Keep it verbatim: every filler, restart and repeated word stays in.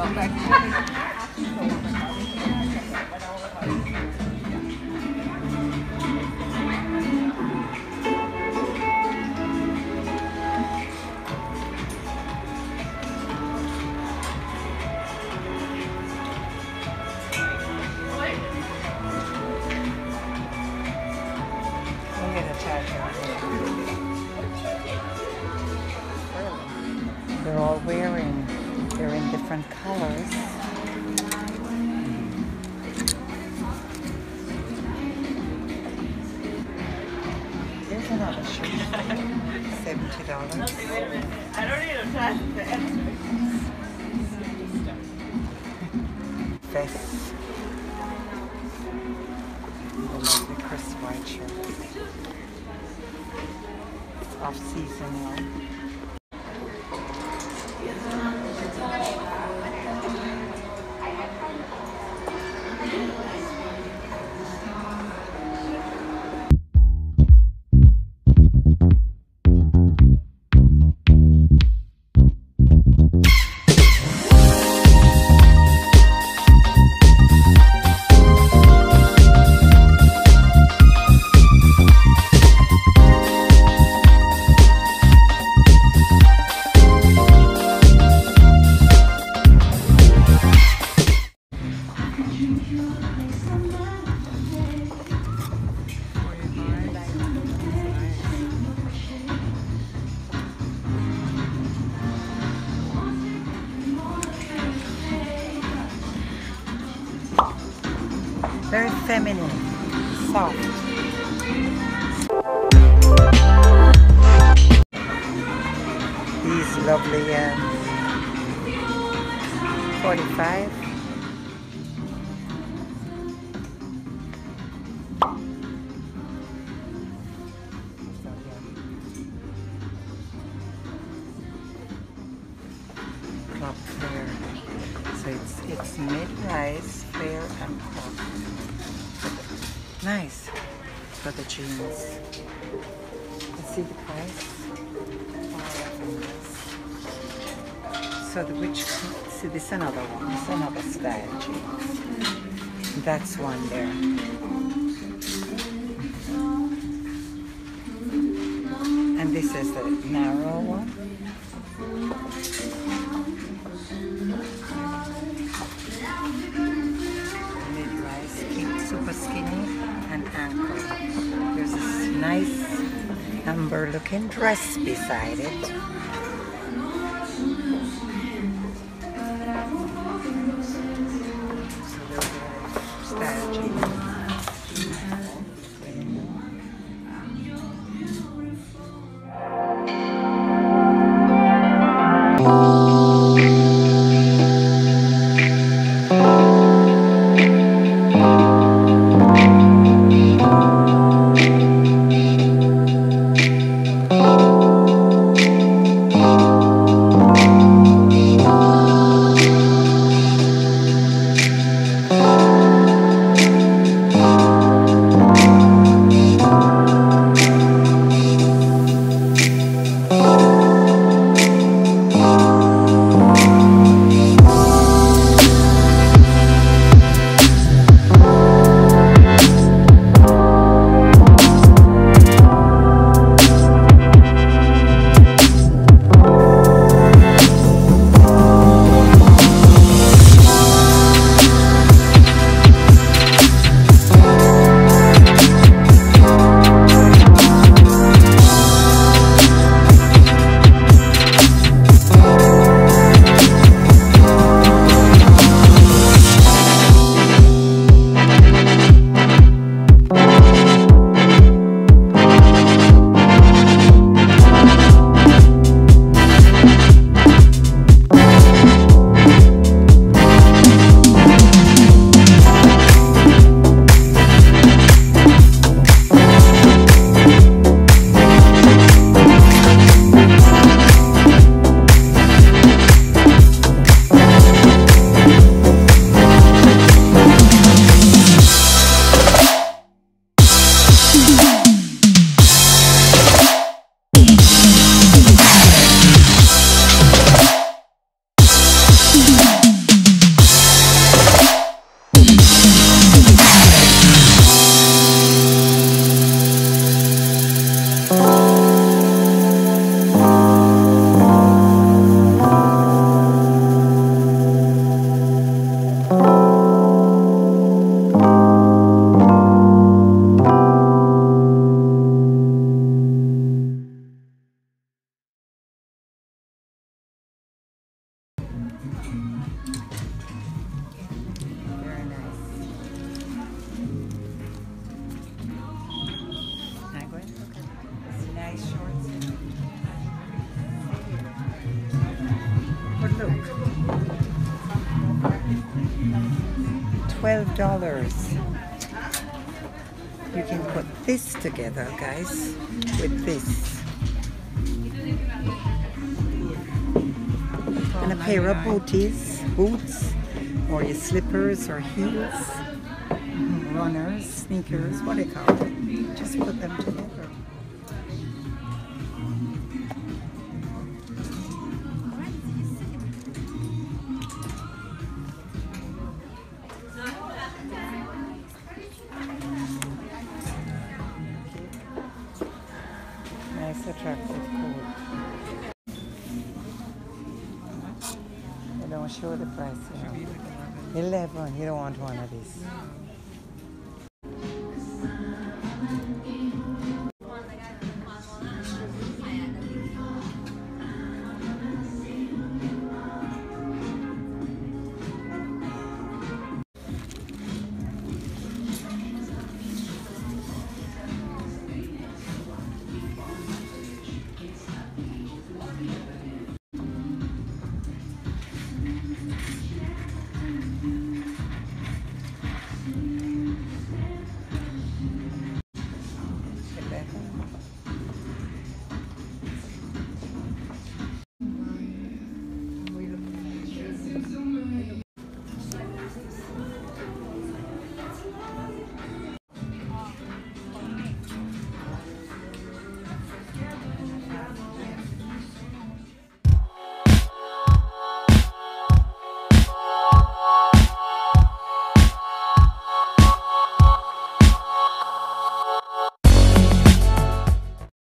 They're all wearing, they're in different colors. Here's another shoe. seventy dollars. I don't need a time to answer. Vest. The lovely Chris White shirt. It's off season now. Very feminine, soft. These lovely um, forty-five. Club flare. So it's it's mid-rise, flare and crop. Nice for the jeans. Let's see the price. So the which see this is another one. This is another style jeans. That's one there. And this is the narrow one. Mid-rise, super skinny and ankle. There's this nice amber looking dress beside it. So they're style jeans. twelve dollars. You can put this together, guys, with this. And a pair of booties, boots, or your slippers or heels, runners, sneakers, what do you call it? Just put them together. Nice, attractive coat. They don't show the price here. eleven. You don't want one of these.